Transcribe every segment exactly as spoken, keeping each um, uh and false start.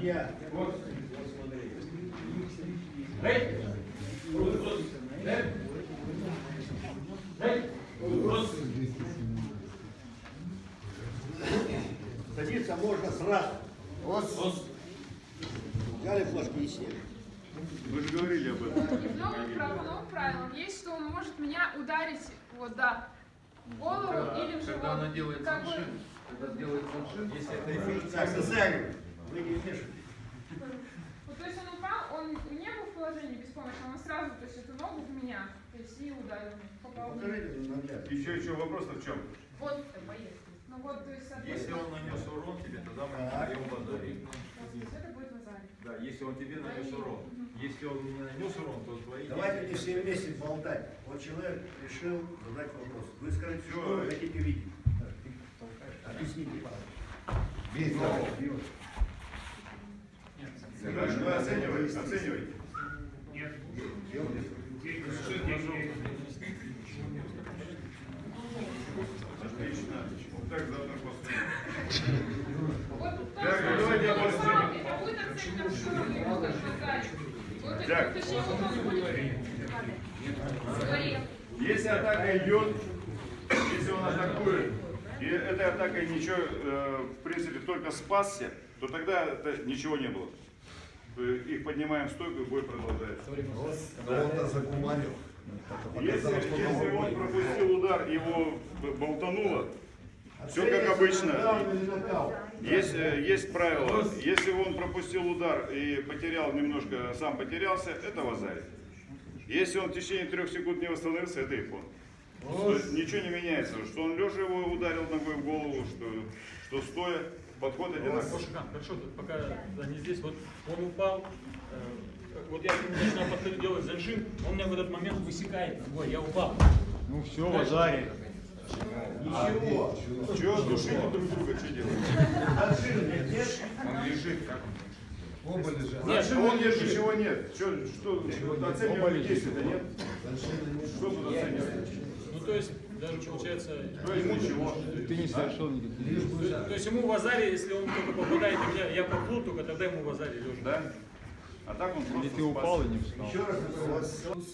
судья. Вот. Садиться можно сразу. Вот. Взяли флажки и сели. Вы же говорили об этом. В новых, по новым правилам есть, что он может меня ударить вот, да, в голову когда, или в живот. Когда она делает как саншин, бы... когда делает саншин, если это эффект. Так, социально. Вы не вмешивайтесь. Вот, то есть он упал, он не был в положении беспомощного, он сразу, то есть эту ногу в меня, то есть и ударил, попал в меня. Покажите наглядно. Еще, еще вопрос-то в чем? Вот, ну вот, то есть, Если он нанес урон тебе, тогда мы даем базарик. это будет Назарий. Да, если он тебе нанес урон. Если он не нанес урон, то твои Давайте не все вместе болтать. Вот человек решил задать вопрос. Вы скажите, что вы хотите видеть. Объясните, пожалуйста. Вы оцениваете? Оцениваете? Нет. Отлично. Вот так завтра посмотрим. Вот, Так, то давайте есть, я он упал, это будет оценка в шоке, ему как Назарий. Вот, Так. точнее, вот он будет. Говори. Если атака идет, если он атакует, и этой атакой ничего, э, в принципе, только спасся, то тогда это ничего не было. Э, Их поднимаем в стойку, и бой продолжается. Он-то закуманил. Если, если он пропустил удар, его болтануло, все как обычно. Есть, э, есть правило, если он пропустил удар и потерял немножко, сам потерялся, это Вазарий. Если он в течение трех секунд не восстановился, это Ипон. Ничего не меняется, что он лежа его ударил ногой в голову, что, что стоя, подход одинаковый. Хорошо, пока они здесь, вот он упал, э, вот я к нему начинаю подходить делать заншин, он меня в этот момент высекает ногой, я упал. Ну все, Вазарий. Ничего. Чего душите друг друга, что делать? Он лежит, как он? Оба лежат. Нет, он лежит, ничего нет. Что, что, что оценивать действия-то нет? Что тут оценивать? Ну то есть, даже получается... То есть ничего. Ты не совершил никаких. То, то есть ему в Азаре, если он только попадает в меня, я попал, только тогда ему в Азаре лежит. Да? А так он просто Или ты упал и не спас. встал. Еще раз вопрос.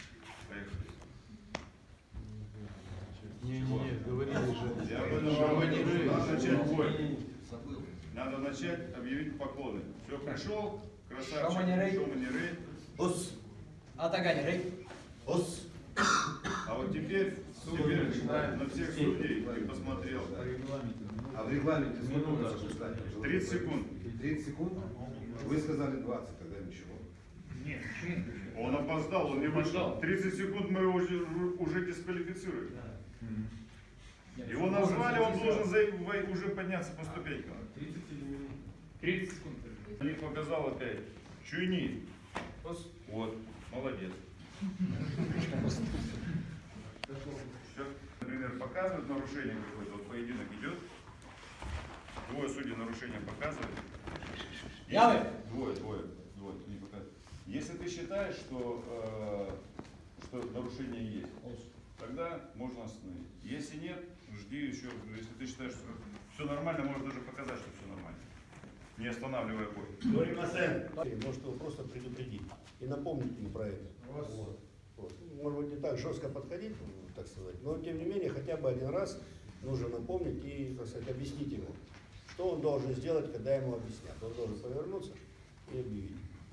Не, не, говорили же. Я об этом говорю. Надо начать бой. Надо начать объявить поклоны. Все, пришел, красавчик, Шаманерей. Шаманерей. Ос. Атаганерей. Ос. А вот теперь, теперь на всех судей ты посмотрел. А в регламенте сколько у нас ожидать? тридцать секунд. тридцать секунд? Вы сказали двадцать, тогда ничего. Нет, почему? Он опоздал, он не вышел. тридцать секунд мы его уже, уже дисквалифицируем. Его назвали, он должен за- уже подняться по ступенькам. тридцать секунд. Не показал опять. Чуйни. Вот, молодец. Все, например, показывают нарушение какое-то, вот поединок идет. Двое судей нарушение показывают. Явы. Двое, двое, двое, не показывают. Если ты считаешь, что, э, что нарушение есть, тогда можно остановить. Если нет, жди еще. Если ты считаешь, что все нормально, можешь даже показать, что все нормально. Не останавливая бой. Григорий Масен. Может его просто предупредить и напомнить ему про это. Вот. Вот. Может быть, не так жестко подходить, так сказать, но тем не менее хотя бы один раз нужно напомнить и, так сказать, объяснить ему, что он должен сделать, когда ему объяснят. Он должен повернуться и объявить.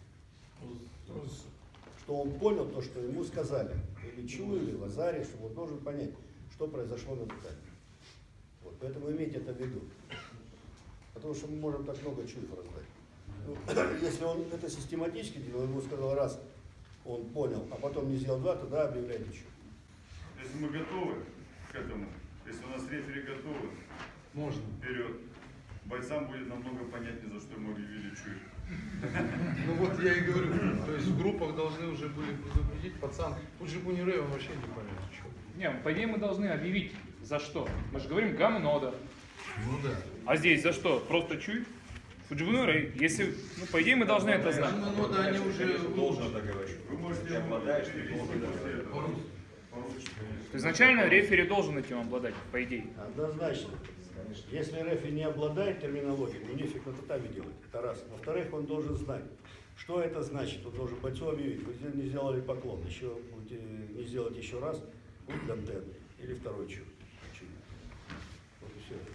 Что он понял то, что ему сказали, или Чу, или Вазари, что он должен понять, что произошло на татами. Вот. Поэтому имейте это в виду. Потому что мы можем так много чуев раздать. Ну, если он это систематически делал, ему сказал раз, он понял, а потом не сделал два, тогда объявляйте чу. Если мы готовы к этому, если у нас рефери готовы, Можно. вперед. Бойцам будет намного понятнее, за что мы объявили чуй. Ну вот я и говорю, то есть в группах должны уже были предупредить, пацан, тут же Бунирей, он вообще не поймет, что. Не, по идее мы должны объявить, за что. Мы же говорим гамнода. Ну да. А здесь за что? Просто чуй? Фуджибунурей. Если, ну, по идее мы должны это знать. Ну да, они уже Должен это говорить. Вы можете Ты ему обладаешь, ты перевести должен после это. этого. По-русски, конечно. Изначально рефери должен этим обладать, по идее. Однозначно. Если рефери не обладает терминологией, ну нефиг на татами делать, это раз. Во-вторых, он должен знать, что это значит. Он должен бойцу объявить, вы не сделали поклон, еще будете не сделать еще раз, будет гантен или второй чуд. Вот и все.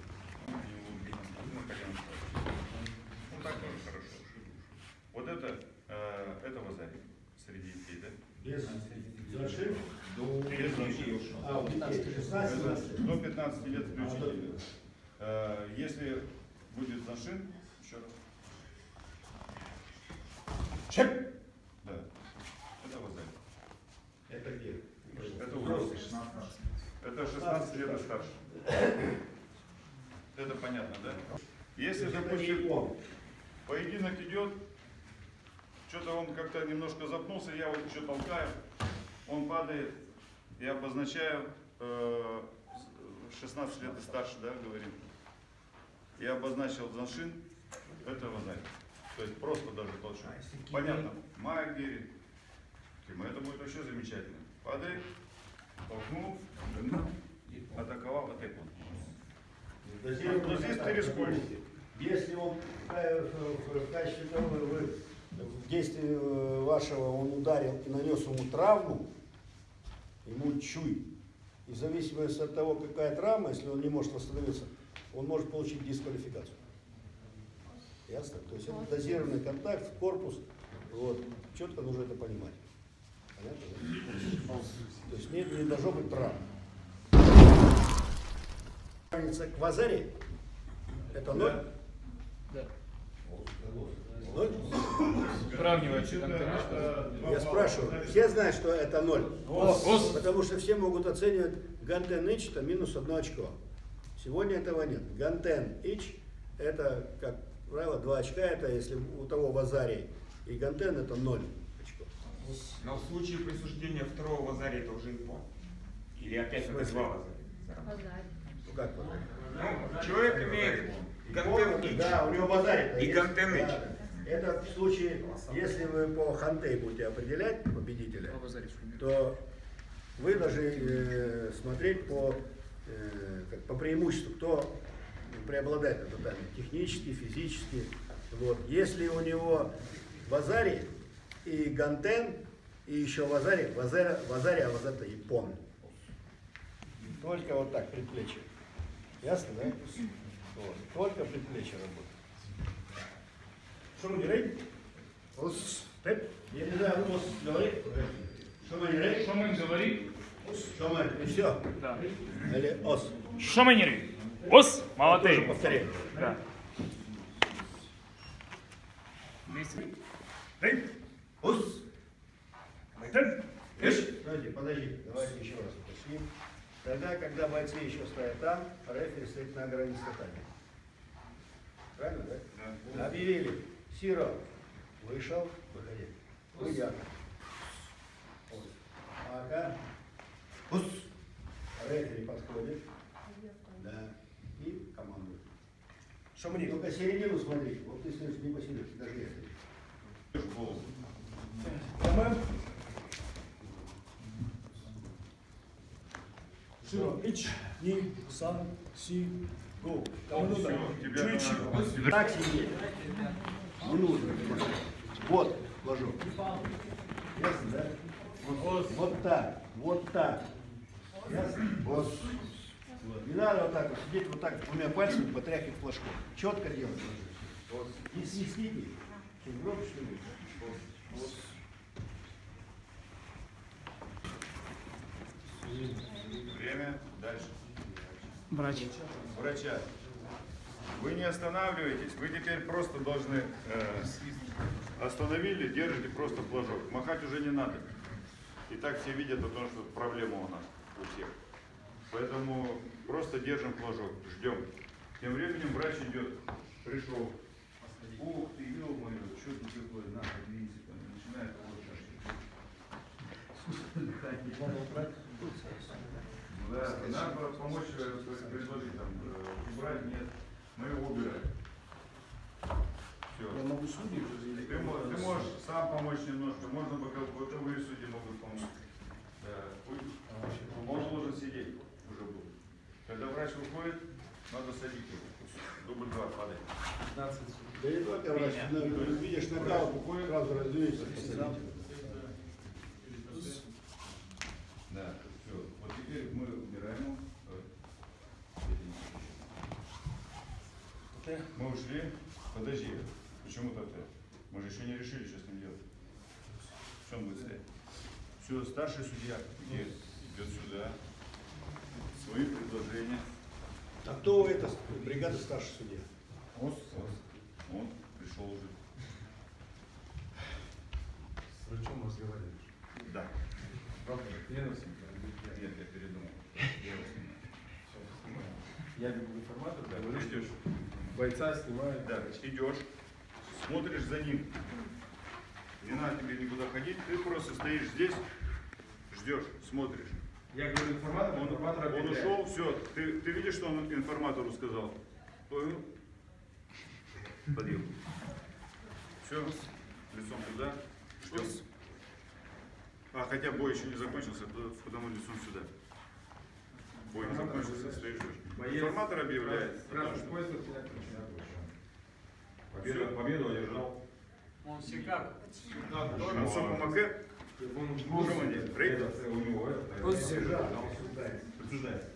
Ну так тоже хорошо. Вот это, э, это Вазари среди детей, да? Без зашив? Без зашива. А, у детей шестнадцать. До пятнадцати лет включительно. Э, Если будет зашин, еще раз. Чек! Да. Это Вазари. Это где? Это уже это шестнадцать лет и старше. Это понятно, да? Если, допустим, поединок идет, что-то он как-то немножко запнулся, я вот еще толкаю, он падает, я обозначаю э, шестнадцать лет и старше, да, говорим. Я обозначил зашин, это Вазари. То есть просто даже толчок. Понятно. Магири. Это будет вообще замечательно. Падает, толкнул, атаковал, атаковал. Но здесь ты рискуешь. Если он в качестве того, вы в действии вашего он ударил и нанес ему травму, ему чуй. И в зависимости от того, какая травма, если он не может восстановиться, он может получить дисквалификацию. Ясно? То есть это дозированный контакт в корпус. Вот. Четко нужно это понимать. Понятно? То есть не, не должно быть травм. К Вазари это ноль? Да. Ноль? Сравнивается. Я спрашиваю, все знают, что это ноль? Ос. Потому что все могут оценивать гантен ич это минус одно очко. Сегодня этого нет. Гантен ич это, как правило, два очка, это если у того Вазари и гантен это ноль очков. Но в случае присуждения второго Вазари это уже ипон. Или опять это два Вазари. Ну как Вазари? Ну, человек имеет гантен ич. Да, у него Вазари. И гантен ич. Да. Это в случае, если вы по хантей будете определять победителя, то вы должны э, смотреть по, э, как, по преимуществу, кто преобладает над татами, технически, физически. Вот. Если у него Вазари и гантен, и еще Вазари, Вазари, Вазари а вот это ипон. Только вот так, предплечье. Ясно, да? Вот. Только предплечье работает. Что мы говорим? Ос. Я не знаю, ос говорит. Что мы говорим? Что мы говорим? Что мы? И все. Да. Или ос. Что мы говорим? Ос, Тоже молодцы. повторяем. Да. Эй, ос. Подожди, подожди, давайте еще раз уточним. Тогда, когда бойцы еще стоят там, рефери стоит на границе татами. Правильно, да? Да. Объявили. Сиро вышел, выходи. Выйдя. Ага. Ус. Рефери подходит. Да. И командует. Что мне? Только середину смотри. Вот ты стоишь не посередине, даже я. В голову. Команд. Сиро, ич, ни, сан, си, го. Тебя Так сидеть. Не нужно. Вот, ложу. Ясно, да? Вот, вот так, вот так. Ясно? Вот. Вот. Не надо вот так вот сидеть, вот так двумя пальцами потряхивать флажку. Четко делать. Вот. Не свистите. Чем громче, что ли? Вот. Время. Дальше. Врач. Врача. Вы не останавливаетесь, вы теперь просто должны э, остановили, держите просто флажок. Махать уже не надо. И так все видят о том, что проблема у нас у всех. Поэтому просто держим флажок, ждем. Тем временем врач идет, пришел. Ух ты, ё-моё, что тут такое, на, подвинься, там, начинает вот так. Да, надо помочь, предложить там, убрать, нет, мы его убираем. Все. Я могу судить? Ты, ты можешь сам помочь немножко, можно боковые судьи могут помочь. Да. Он должен сидеть уже будет. Когда врач выходит, Надо садить его. Дубль два, падай. пятнадцать. Да не только врач, но видишь нокаут, сразу раздвинется. Да, все. Вот теперь мы убираем. Мы ушли. Подожди. Почему-то ты. Мы же еще не решили, что с ним делать. Что он будет стоять? Все, старший судья где идет сюда. Свои предложения. А кто это? Бригада старший судья. Вот, вот. Он пришел уже. С врачом разговариваешь? Да. Правда? Нет, я передумал. Я его снимаю. Я бегу информатор, Да, говорю, идешь. бойца снимаю. Да, идешь, смотришь за ним. Не надо тебе никуда ходить, ты просто стоишь здесь, ждешь, смотришь. Я говорю информатор, Он, информатор он ушел, все, ты, ты видишь, что он информатору сказал? Понял? Подъем. Все, лицом туда, ждем. А, хотя бой еще не закончился, потому лицом сюда. Бой не закончился, стоишь, ждешь. Информатор объявляет. Красный пояс, победу, победу одержал. Он всегда. Концов Маке. Уровень. Рейд. У него это. Присуждается.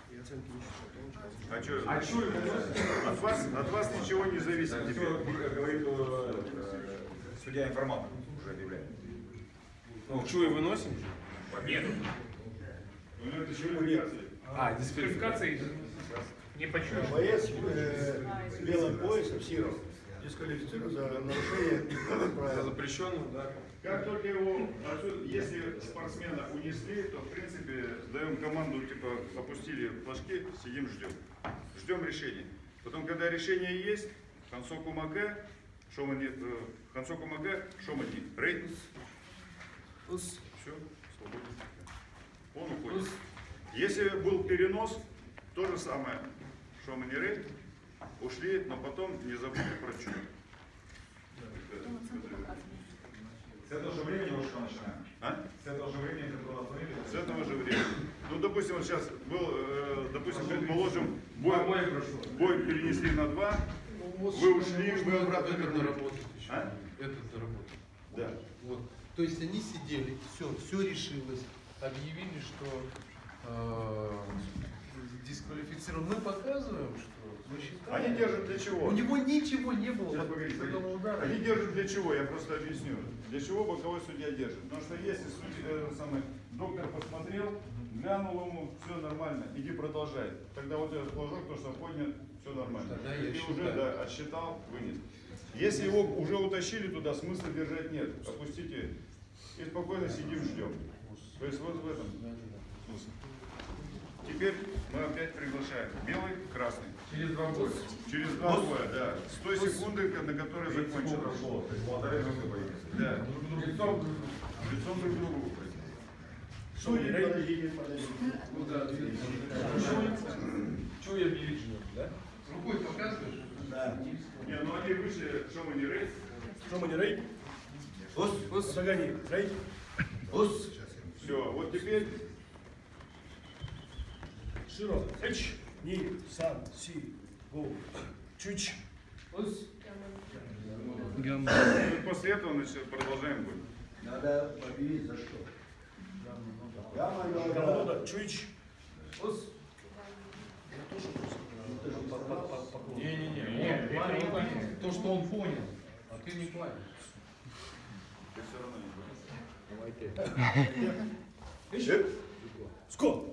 А что? А что его? От вас, от вас ничего не зависит теперь. Говорит э, судья информатор уже объявляет. Ну, что и выносим? Победу. У него это дисквалификация. А, дисквалификация. Не почему. Боец э, с белым поясом, Сиров, дисквалифицирует за нарушение правил. Запрещенного, да. Как только его, отсюда, если спортсмена унесли, то в принципе даем команду, типа опустили флажки, сидим, ждем. Ждем решения. Потом, когда решение есть, Хансоку Маке, Шомани, э, Хансоку Маке, Шомани, рейд. Все, свободен. Он уходит. Если был перенос, то же самое. Шомани, рейд. Ушли, но потом не забыли про чудо. С этого же времени уже начинаем. А? С этого же времени, когда остановили. С этого же времени. Ну, допустим, вот сейчас был, э, допустим, предположим, бой, бой перенесли на два, вы ушли, вы обратно это наработать еще. А? Это наработать. Да. Вот. То есть они сидели, все, все решилось, объявили, что э, дисквалифицирован. Мы показываем, что мы считаем. Они держат для чего? У него ничего не было. Сейчас, погоди, погоди. Такого удара. Они держат для чего? Я просто объясню. Для чего боковой судья держит? Потому что если судья, э, самый, доктор посмотрел, глянул ему, все нормально, иди продолжай. Тогда вот этот флажок, то, что поднял, все нормально. Тогда я Ты считаю. уже да, отсчитал, вынес. Если его уже утащили туда, смысла держать нет. Опустите и спокойно сидим, ждем. То есть вот в этом смысл. Теперь мы опять приглашаем белый, красный. Через два года. Через два боя, да. С той секунды, на которой закончилось. Да. Лицом. Лицом друг к другу. Судьи, подождите, подождите. Ну да, Чего я объявить ждем, да? рукой показываешь? Да. Не, ну они вышли, что мы не рейд. Шомани, рейд. Ос, ос, загони, рейд. Ос. Все, вот теперь Широ. Эч. Ни, сан, си, го. Чуч. Ос. и после этого значит, продолжаем бой. Надо объявить за что. Гамма, Гамма, чуч. Ос. Не-не-не. То, что он понял, а ты не понял. Ты все равно не будешь. Еще. Ско.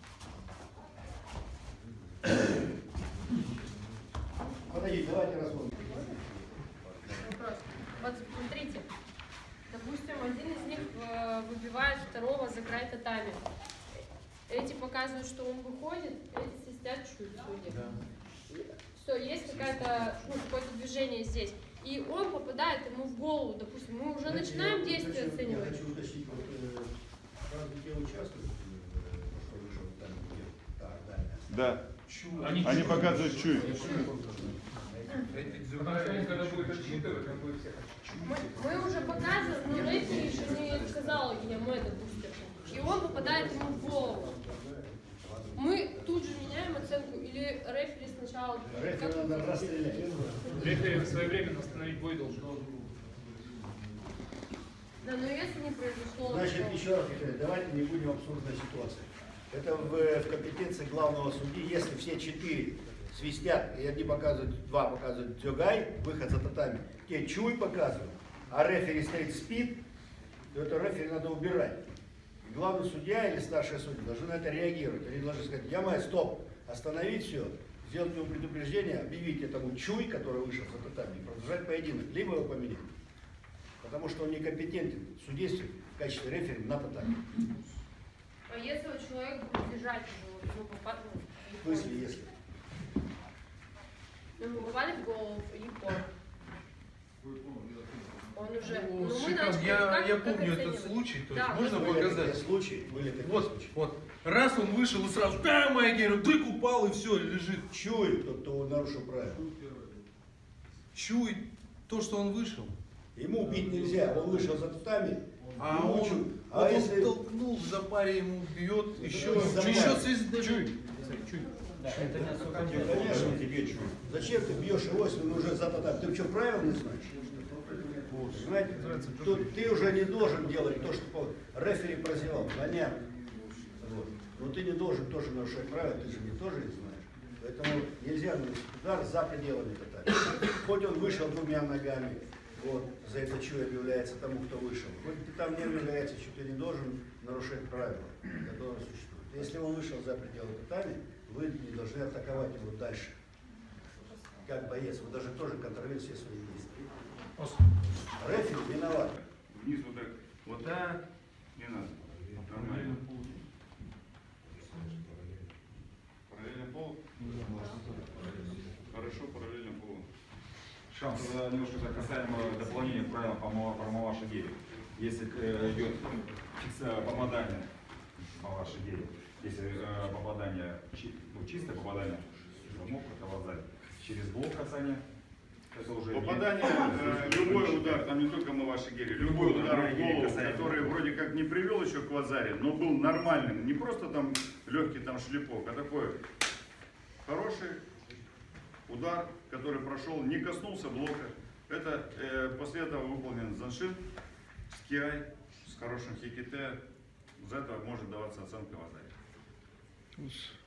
Подождите, давайте рассмотрим. Вопрос. Вот смотрите, допустим, один из них э, выбивает второго за край татами. Эти показывают, что он выходит, эти сидят чуть судьи. Все, есть какая-то, ну, какое-то движение здесь. И он попадает ему в голову, допустим, мы уже Знаете, начинаем я действие хочу, оценивать. Я хочу уточнить, вот, э, разве те участвуют, э, что вышел там, где, так, далее. Да. Они, Они показывают чуть. Когда будет отчитывать, он будет всех Мы, мы уже показываем, но рефери еще не сказал ему это бустер. И он попадает ему в голову. Мы тут же меняем оценку или рефери Рефери надо расстрелять. Рефери своевременно остановить бой должен. Да, но если не произошло... Значит, то- еще раз повторяю, давайте не будем абсурдной ситуации. Это в, в компетенции главного судьи, если все четыре свистят, и одни показывают, два показывают дзюгай, выход за татами, те чуй показывают, а рефери стоит спит, то это рефери надо убирать. И главный судья или старший судья должны на это реагировать. Они должны сказать, Ямай, стоп, остановить все, сделать ему предупреждение, объявить этому чуй, который вышел за татами, и продолжать поединок, либо его поменять. Потому что он некомпетентен в судействе в качестве рефери на татами. А если вот человек будет лежать, ему попали, В смысле, если? ему попали в голову, и пор. Он уже... Ну, ну, мы Шикан, начали, я, как- я как помню оценивать? этот случай, то есть Да, можно мы- Были показать? такие случаи, были такие Вот, случаи. вот. Раз он вышел и сразу, да, моя герой, дык упал и все, лежит. Чует тот, кто нарушил правила. Чует то, что он вышел. Ему бить нельзя, он вышел за татами, А ему он, чует. вот А он если... толкнул в запаре, ему бьет, еще, в запаре. еще свист. Чуй. Чуй. Конечно, тебе чует. Зачем ты бьешь его, если он уже за татами? Ты что, правила не знаешь? Понимаете? Тут ты уже не должен делать то, что рефери прозевал. Понятно. Вот. Но ты не должен тоже нарушать правила, ты же не тоже их знаешь. Поэтому нельзя наносить удар за пределами татами. Хоть он вышел двумя ногами, вот, за это чуй объявляется тому, кто вышел. Хоть ты там не объявляется, что ты не должен нарушать правила, которые существуют. Если он вышел за пределы татами, вы не должны атаковать его дальше. Как боец, вы должны тоже контролировать все свои действия. Рефери виноват. Вниз вот так. Вот так. Не надо. Нормально. Параллельно пол. Хорошо, параллельно полу. Шанс, тогда немножко так касаемо дополнения к правилам по Маваши Гири. Если э, идет фикса- попадание Маваши Гири, если э, попадание, чи- ну, чистое попадание, замок, это лазарь, через блок касания, это уже... Попадание, э, любой удар, там не только Маваши Гири, любой удар в голову, который вроде как не привел еще к Вазаре, но был нормальным, не просто там легкий там шлепок, а такой хороший удар, который прошел, не коснулся блока. Это э, после этого выполнен заншин с киай, с хорошим хиките. За это может даваться оценка Вазаре.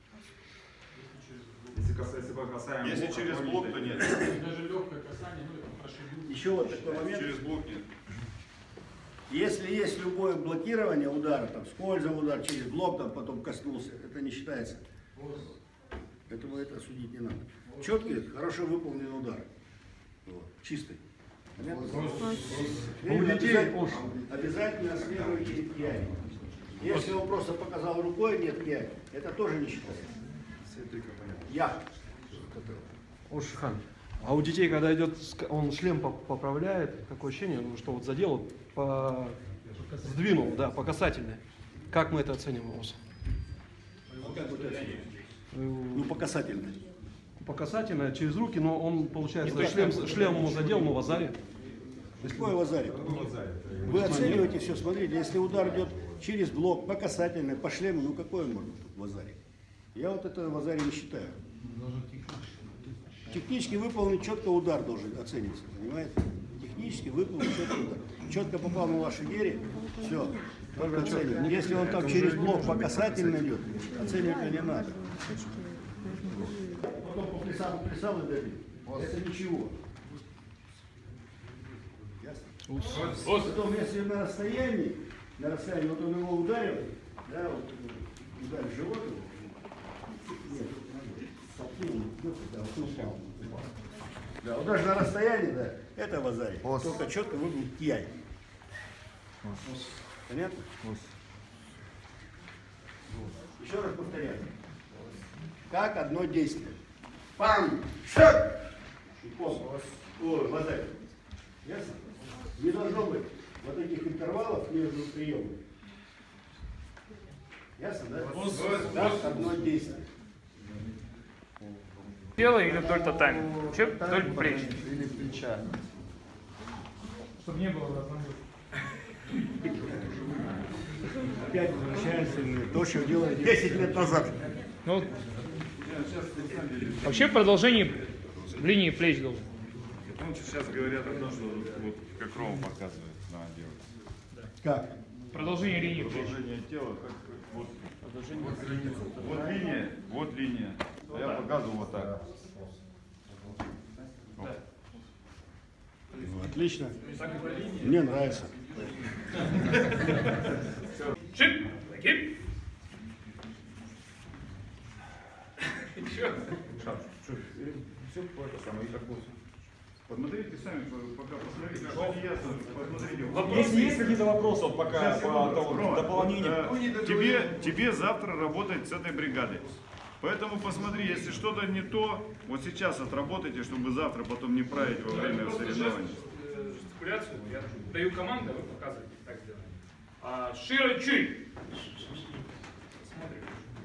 Если, каса- если мы касаем Если блока, через то блок, не- то нет. Даже легкое касание, ну это прошибил. Еще вот такой момент. Через блок нет. Если есть любое блокирование удара, там, скользил удар через блок, там, потом коснулся, это не считается. Поэтому это судить не надо. Четкий, хорошо выполненный удар. Вот, чистый. Понятно? Теперь обязательно, обязательно следуйте киай. Если он просто показал рукой, нет киай, это тоже не считается. Я. О, Шихан, а у детей, когда идет, ск- он шлем поп- поправляет, такое ощущение, ну, что вот задел, вот по... сдвинул, да, по касательной. Как мы это оценим, Ос? Ну, по касательной. По касательной, через руки, но он, получается, Нет, шлем, нет, шлем ему задел, но в азаре. Какой Вазарик? Вы оцениваете все, смотрите, если удар идет через блок, по касательной, по шлему, ну какой он может быть Вазарик? Я вот это Вазари не считаю. Технически выполнен четко удар должен оцениться, понимаете? Технически выполнен четко удар. Четко попал на ваши гири, все, только оцениваем. Если он там через блок по касательной идет, оценивать не надо. Потом поплясал, поплясал и добил. Это ничего. Ясно? Потом, если на расстоянии, на расстоянии, вот он его ударил, да, вот ударил в живот его, нет, сопнул, да, вот упал, упал. Да, вот даже на расстоянии, да, это Вазари. Только четко выглядит киай. Понятно? Еще раз повторяю. Как одно действие. Пам! Шаг! И пом. Ой, Вазари. Ясно? Не должно быть вот этих интервалов между приемами. Ясно, да? Как одно действие. Тело или вдоль татами? Вообще вдоль плеч. Или плеча. Чтобы не было разнобой. Опять возвращаемся в то, что делали десять лет назад. Ну, вообще в продолжении В линии плеч должен. Ну, сейчас говорят о том, что вот как Рома показывает, надо делать. Как? Продолжение линии плеч. Продолжение тела, как, как вот, вот, линия, вот линия, вот линия. А я показываю вот так. Да. Ну, отлично. Мне нравится. Шип, гип. Еще. Все это самое, и так вот. Посмотрите сами, пока посмотрите, что не ясно, посмотрите. Если есть какие-то вопросы, вот пока Сейчас, по секунду. Рома, дополнению. вот, э, тебе, тебе завтра работать с этой бригадой. Поэтому посмотри, если что-то не то, вот сейчас отработайте, чтобы завтра потом не править во время соревнований. Жестикуляцию, я даю команду, вы показываете, как сделать. А, Широ чуй. Смотрим.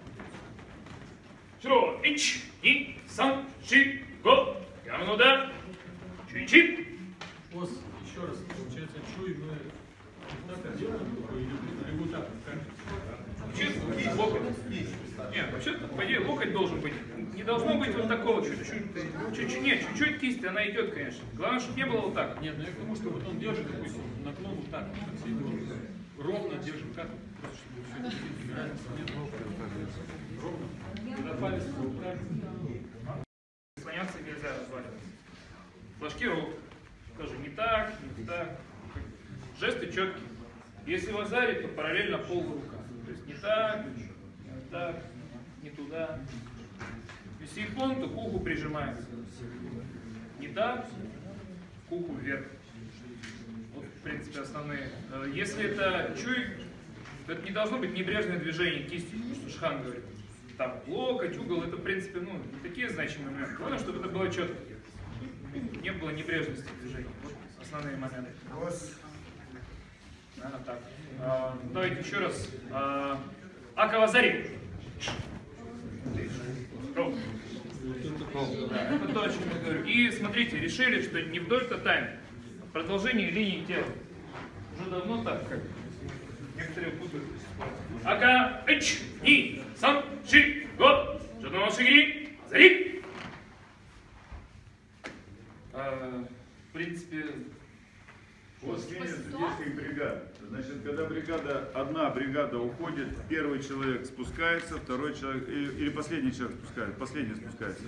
Широ, ич, и, сан, ши, го. Ямно да. Чуй, чип. Ос, еще раз, получается, чуй, мы так делаем, или вот так, Вообще, локоть. Нет, вообще, по идее, локоть должен быть. Не должно быть вот такого чуть-чуть. Чуть-чуть, нет, чуть-чуть кисть, она идет, конечно. Главное, чтобы не было вот так. Нет, ну я к тому, что вот он держит, допустим, наклон вот так, ровно держим, как просто чтобы все это разницы нет. Ровно. Когда палец вот так. Слоняться нельзя разваливаться. Флажки рук. Скажу, не так, не так. Жесты четкие. Если лазарить, то параллельно пол рука. То есть не так, не так, не туда. Если япон, то к уху прижимается. Не так, к уху вверх. Вот, в принципе, основные. Если это чуй, то это не должно быть небрежное движение кистью, потому что Шхан говорит. Там локоть, угол, это, в принципе, ну, не такие значимые моменты. Главное, чтобы это было четко. Не было небрежности движения. Вот основные моменты. Наверное, так. А, давайте еще раз. А, Акавазари. Да, это то, о чем я говорю. И смотрите, решили, что не вдоль татами, а продолжение линии тела. Уже давно так, как некоторые путают. Ака, эч, ни, сан, ши, го, жодного шигри, зари. А, в принципе, Вот сменится действий бригад. Значит, когда бригада, одна бригада уходит, первый человек спускается, второй человек, или последний человек спускается, последний спускается.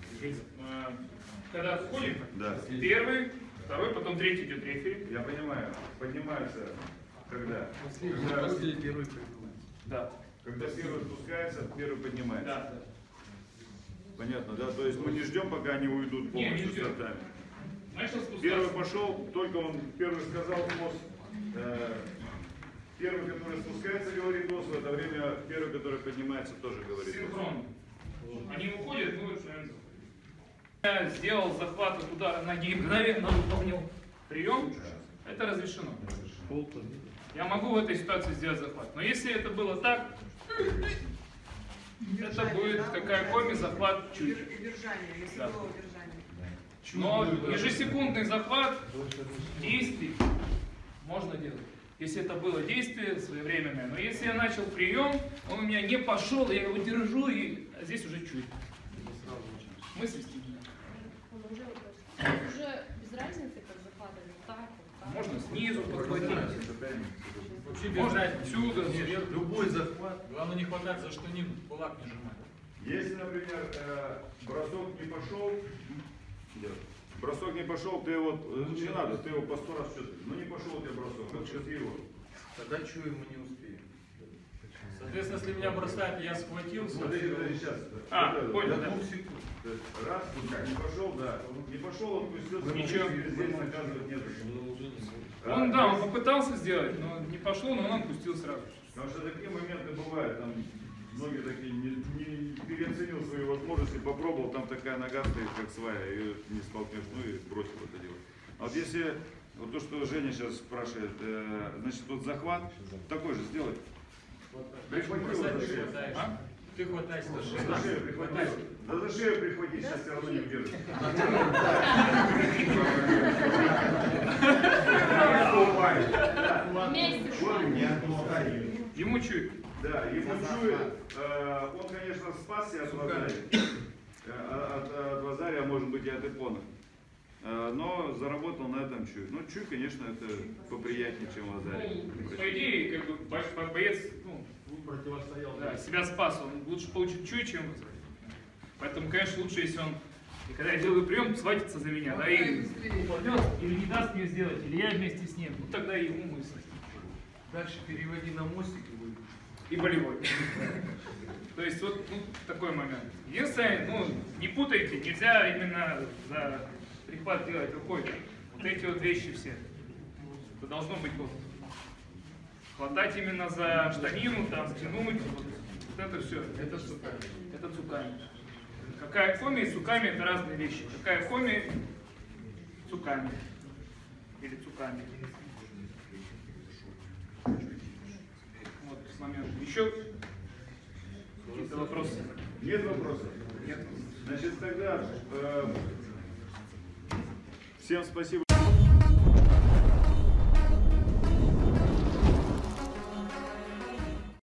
Когда входит, да. Первый, второй, потом третий идет рефери. Я понимаю, поднимается, когда? Когда после первый поднимается. Да. Когда первый спускается, первый поднимается. Да. Понятно, да? То есть мы не ждем, пока они уйдут полностью с стартами. Первый пошел, только он первый сказал ГОС. Э, первый, который спускается, говорит ГОС, в это время первый, который поднимается, тоже говорит ГОС. Они уходят, ну я сделал захват от удара ноги, мгновенно выполнил прием, это разрешено. Я могу в этой ситуации сделать захват. Но если это было так, это будет какая коми захват чуть. Да. Но ежесекундный захват действий можно делать. Если это было действие своевременное. Но если я начал прием, он у меня не пошел, я его держу, и а здесь уже чуть. Мысли стигли. Уже, уже без разницы, как захватывать, так, так. Можно снизу подхватить. Вообще без Можно разницы. отсюда. Нет, любой захват. Главное не хватать за штанину, кулак не сжимать. Если, например, э, бросок не пошел, бросок не пошел, ты вот, не надо, ты его по сто раз чувствуешь. Ну не пошел у тебя бросок, отпусти его. Тогда чую, мы не успеем. Соответственно, если меня бросают, я схватился. Подожди, подожди, сейчас. А, это, понял, до да. двух секунд. Раз, не пошел, да. Не пошел, отпустился. Ничего. Здесь наказывать нет. Он, да, он попытался сделать, но не пошло, но он отпустил сразу. Потому что такие моменты бывают, там многие такие не, не переоценил свои возможности, попробовал, там такая нога стоит, как свая, ее не столкнешь, ну и бросил это дело. А вот если, вот то, что Женя сейчас спрашивает, э, значит, вот захват, такой же сделай. Прихвати его за шею. А? Ты хватайся за шею. За шею прихвати. Да за шею прихвати, сейчас все равно не удержишь. Ему чует. Да, ему чует. Он, конечно, спасся от Вазария. От Вазария, может быть, быть, и от Ипона. Э, Но заработал на этом Чуй. Ну, Чуй, конечно, это поприятнее, чем Лазарь. Ну, по идее, как бы бош- боец, ну, противостоял. да, себя спас, он лучше получит Чуй, чем Лазарь. Поэтому, конечно, лучше, если он, и когда я делаю прием, схватится за меня, да, и упадет, или не даст мне сделать, или я вместе с ним. Ну, тогда и ему мысль. Дальше переводи на мостик и выйди. И болевой. То есть вот ну, такой момент. Единственное, ну, не путайте, нельзя именно за прихват делать рукой. Вот эти вот вещи все. Это должно быть вот. Хватать именно за штанину, там, тянуть. Вот, вот это все. Это цуками. Это цуками. Какая коми и цуками это разные вещи. Какая коми цуками. Или цуками. Вот момент. Еще какие-то вопросы? Нет вопросов? Нет. Значит, тогда э, всем спасибо.